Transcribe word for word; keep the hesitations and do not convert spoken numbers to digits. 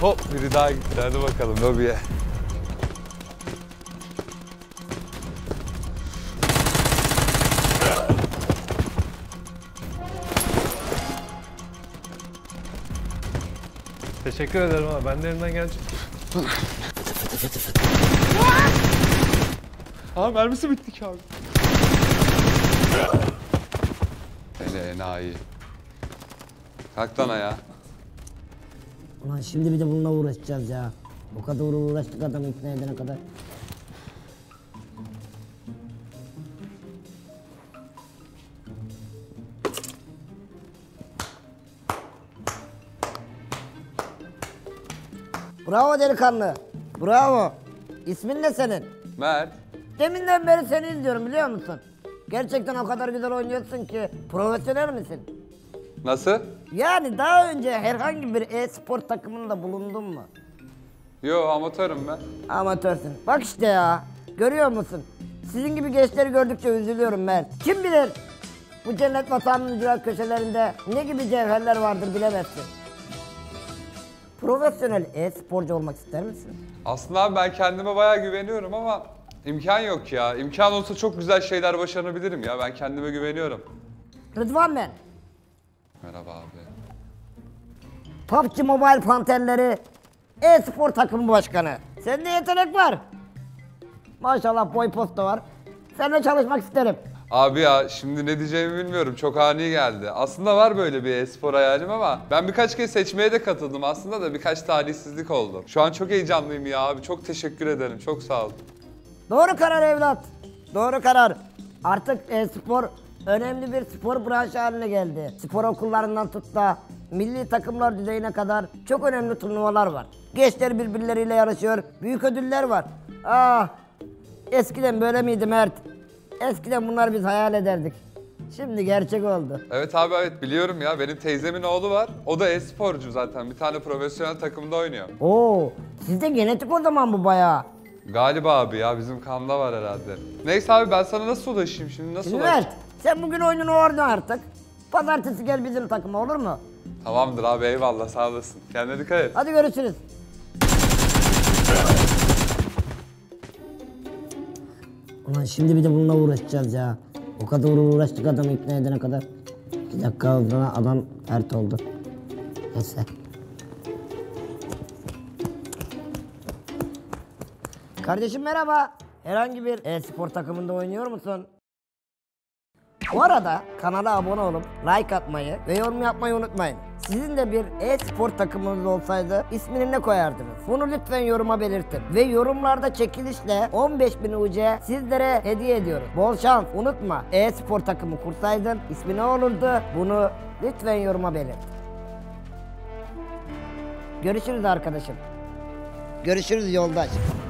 Hop biri daha gitti. Hadi bakalım lobiye. Teşekkür ederim ama ben de elimden gelecek. Aa mermisi bitti ki abi. Hele enayi. Kalk lan ayağa. Ulan şimdi bir de bununla uğraşacağız ya. O kadar uğraştık adamı ikna edene kadar. Bravo delikanlı. Bravo. İsmin ne senin? Mert. Deminden beri seni izliyorum biliyor musun? Gerçekten o kadar güzel oynuyorsun ki profesyonel misin? Nasıl? Yani daha önce herhangi bir e-spor takımında bulundun mu? Yo amatörüm ben. Amatörsün. Bak işte ya. Görüyor musun? Sizin gibi gençleri gördükçe üzülüyorum Mert. Kim bilir bu cennet vatanının ücret köşelerinde ne gibi cevherler vardır bilemezsin. Profesyonel e-sporcu olmak ister misin? Aslında abi ben kendime bayağı güveniyorum ama imkan yok ya. İmkan olsa çok güzel şeyler başarabilirim ya. Ben kendime güveniyorum. Rıdvan ben. Merhaba abi. P U B G Mobile Panterleri e-spor takımı başkanı. Sende yetenek var. Maşallah boy posta var. Seninle çalışmak isterim. Abi ya şimdi ne diyeceğimi bilmiyorum. Çok ani geldi. Aslında var böyle bir e-spor hayalim ama ben birkaç kez seçmeye de katıldım aslında da birkaç talihsizlik oldu. Şu an çok heyecanlıyım ya abi. Çok teşekkür ederim. Çok sağ ol. Doğru karar evlat. Doğru karar. Artık e-spor önemli bir spor branşı haline geldi. Spor okullarından tut da milli takımlar düzeyine kadar çok önemli turnuvalar var. Gençler birbirleriyle yarışıyor. Büyük ödüller var. Ah! Eskiden böyle miydi Mert? Eskiden bunları biz hayal ederdik. Şimdi gerçek oldu. Evet abi evet biliyorum ya. Benim teyzemin oğlu var. O da e-sporcu zaten. Bir tane profesyonel takımda oynuyor. Oo, sizde genetik o zaman bu bayağı. Galiba abi ya bizim kanda var herhalde. Neyse abi ben sana nasıl ulaşayım şimdi? Nasıl Şimdi ulaşayım? Mert, sen bugün oyununu orada artık. Pazartesi gel bizim takıma olur mu? Tamamdır abi eyvallah sağ olasın. Kendine dikkat et. Hadi görüşürüz. Ulan şimdi bir de bununla uğraşacağız ya. O kadar uğraştık adamı ikna edene kadar. İki dakika sonra adam pert oldu. Neyse. Kardeşim merhaba. Herhangi bir e-spor takımında oynuyor musun? Bu arada kanala abone olup like atmayı ve yorum yapmayı unutmayın. Sizin de bir e-spor takımınız olsaydı ismini ne koyardınız? Bunu lütfen yoruma belirtin. Ve yorumlarda çekilişle on beş bin U C sizlere hediye ediyoruz. Bol şans, unutma. E-spor takımı kursaydın ismi ne olurdu? Bunu lütfen yoruma belirt. Görüşürüz arkadaşım. Görüşürüz yoldaş.